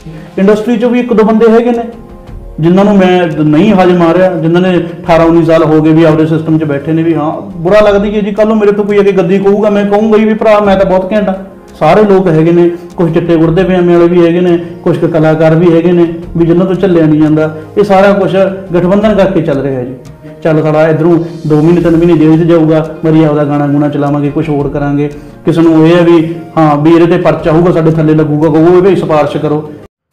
Industry चो भी एक दो बंदे हैगे ने जिन्होंने मैं नहीं हजम आ रहा, जिन्होंने 18-19 साल हो गए भी आपके सिस्टम च बैठे ने भी हाँ बुरा लगता कि जी कल मेरे तो कोई अगे गद्दी कहूगा मैं कहूँगा भी भरा मैं तो बहुत घंटा। सारे लोग हैगे ने, कुछ चिट्टे कुर्ते पजामे वाले भी हैगे ने, कुछ कलाकार भी हैगे ने भी जिन्हों तो झल्लिया नहीं जाता। ये सारा कुछ गठबंधन करके चल रहा है जी। चल साड़ा इधरों 2 महीने 3 महीने जेल च जाऊगा, मरी आपका गाना गुना चलावे, कुछ होर करांगे। किसी को यह है भी हाँ भी ये परचा होगा साढ़े थले लगूगा, कहो भाई सिफारिश करो।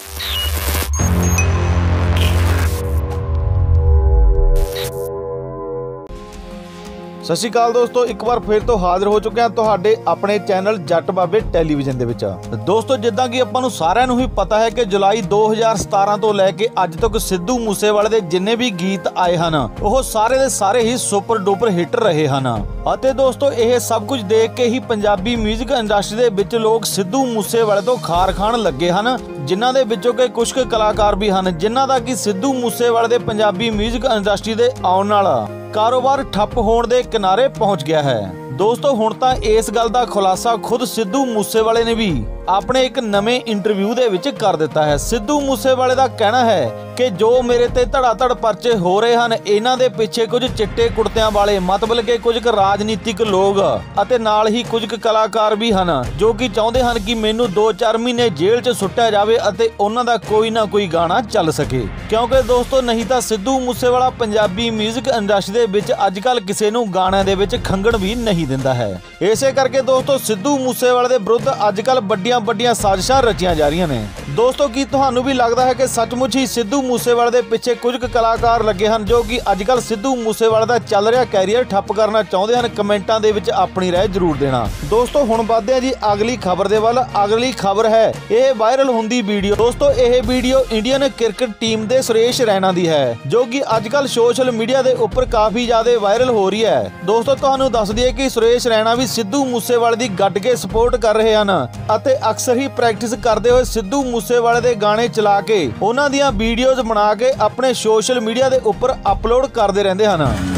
सत श्री अकाल दोस्तों, एक बार फिर तो हाजिर हो चुके हैं तुहाडे अपने चैनल जट बाबे टैलीविजन दे विच। दोस्तों जिद्दां कि आपां नूं सारिआं नूं ही पता है कि जुलाई 2017 तो लैके अज तक सिद्धू मूसेवाले दे जिन्ने भी गीत आए हन ओह सारे दे सारे ही सुपर डुपर हिट रहे हन। अते दोस्तों यह सब कुछ देख के ही पंजाबी म्यूजिक इंडस्ट्री दे विच लोग सिद्धू मूसेवाले तो खार खाण लगे हन, जिन्हां दे विचों के कुछ कलाकार भी हन जिन्हां दा कि सिद्धू मूसेवाले दे पंजाबी म्यूजिक इंडस्ट्री दे आउण नाल कारोबार ठप्प होण दे किनारे पहुंच गया है। दोस्तों हुण तां इस गल दा खुलासा खुद सिद्धू मूसेवाले ने भी अपने एक नवे इंटरव्यू दे विच कर दिता है। सिद्धू मूसेवाले दा कहना है कि जो मेरे ते धड़ाधड़ परचे हो रहे हैं इन्हां दे पिछे कुछ चिट्टे कुर्तियां वाले मतलब कि कुछ राजनीतिक लोग अते नाल ही कुछ कलाकार भी हैं जो कि चाहते हैं कि मैनू 2-4 महीने जेल च सुट्टिया जाए अते उन्हां दा कोई ना कोई गाना चल सके। क्योंकि दोस्तों नहीं तो सिद्धू मूसेवाला पंजाबी म्यूजिक इंडस्ट्री दे विच अजकल किसी नूं गाणिਆਂ दे विच खंगण भी नहीं दिंदा है। इसे करके दोस्तों सिद्धू मूसेवाले दे विरुद्ध अजकल बड़ियां साजिशां रचियां जा रही ने। दोस्तों की तुहानू भी लगता है कि सचमुच ही सिद्धू मूसेवाले दे पिछे कुछ कलाकार लगे हैं जो कि अजकल सिद्धू मूसेवाले दा चल रहा कैरियर ठप्प करना चाहते हैं? कमेंटां दे विच अपनी राय जरूर देना। दोस्तों हुण वधदे हां जी अगली खबर दे वल। अगली खबर है यह वायरल हुंदी वीडियो। दोस्तों यह वीडियो इंडियन क्रिकेट टीम दे सुरेश रैना दी है जो कि अजकल सोशल मीडिया दे उपर काफी ज्यादा वायरल हो रही है। दोस्तों तुहानू दस दईए कि सुरेश रैना भी सिद्धू मूसेवाले दी गड्ड के सपोर्ट कर रहे हैं अते अक्सर ही प्रैक्टिस करते हुए सिद्धू मूसेवाले दे गाने चला के उन्हां दीआं वीडियोज बना के अपने सोशल मीडिया दे उपर अपलोड करते रहंदे हैं।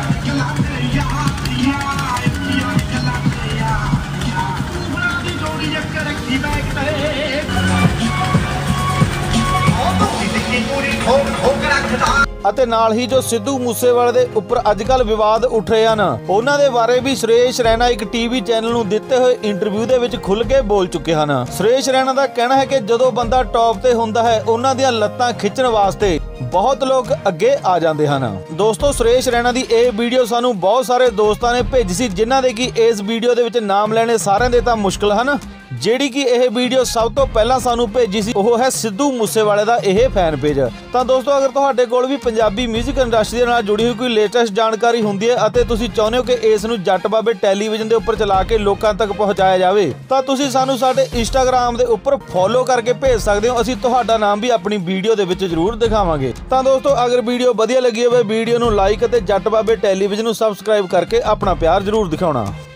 ਅਤੇ ਨਾਲ ਹੀ जो सिद्धू मूसेवाले दे उपर अजकल विवाद उठ रहे हैं उन्हां दे बारे भी सुरेश रैना एक टीवी चैनल नूं दिते हुए इंटरव्यू दे विच खुल के बोल चुके हैं। सुरेश रैना दा कहना है कि जदों बंदा टॉप ते हुंदा है उन्हां दीआं लत्तां खिच्चण वास्ते बहुत लोग अगे आ जाते हैं। दोस्तों सुरेश रैना दी यह वीडियो सानू बहुत सारे दोस्तों ने भेजी सी जिन्हां दे कि इस वीडियो दे विच नाम लेने सारिआं दे तां मुश्किल हैं। ਜਿਹੜੀ कि यह वीडियो सब तो पहला सानू भेजी सी ਉਹ है सिद्धू मूसेवाले ਦਾ ਇਹ फैन पेज। ਤਾਂ ਦੋਸਤੋ अगर ਤੁਹਾਡੇ ਕੋਲ भी पंजाबी म्यूजिक इंडस्ट्री ਦੇ ਨਾਲ जुड़ी हुई कोई लेटेस्ट जानकारी ਹੁੰਦੀ ਹੈ ਅਤੇ ਤੁਸੀਂ ਚਾਹੁੰਦੇ ਹੋ ਕਿ ਇਸ ਨੂੰ ਜੱਟ ਬਾਬੇ ਟੈਲੀਵਿਜ਼ਨ ਦੇ ਉੱਪਰ ਚਲਾ ਕੇ ਲੋਕਾਂ ਤੱਕ ਪਹੁੰਚਾਇਆ ਜਾਵੇ ਤਾਂ ਤੁਸੀਂ ਸਾਨੂੰ ਸਾਡੇ ਇੰਸਟਾਗ੍ਰਾਮ ਦੇ ਉੱਪਰ ਫੋਲੋ ਕਰਕੇ ਭੇਜ ਸਕਦੇ ਹੋ। ਅਸੀਂ ਤੁਹਾਡਾ ਨਾਮ ਵੀ ਆਪਣੀ ਵੀਡੀਓ ਦੇ ਵਿੱਚ ਜ਼ਰੂਰ ਦਿਖਾਵਾਂਗੇ। ਤਾਂ ਦੋਸਤੋ ਅਗਰ ਵੀਡੀਓ ਵਧੀਆ ਲੱਗੀ ਹੋਵੇ ਵੀਡੀਓ ਨੂੰ ਲਾਈਕ ਅਤੇ ਜੱਟ ਬਾਬੇ ਟੈਲੀਵਿਜ਼ਨ ਨੂੰ ਸਬਸਕ੍ਰਾਈਬ ਕਰਕੇ ਆਪਣਾ ਪਿਆਰ ਜ਼ਰੂਰ ਦਿਖਾਉਣਾ।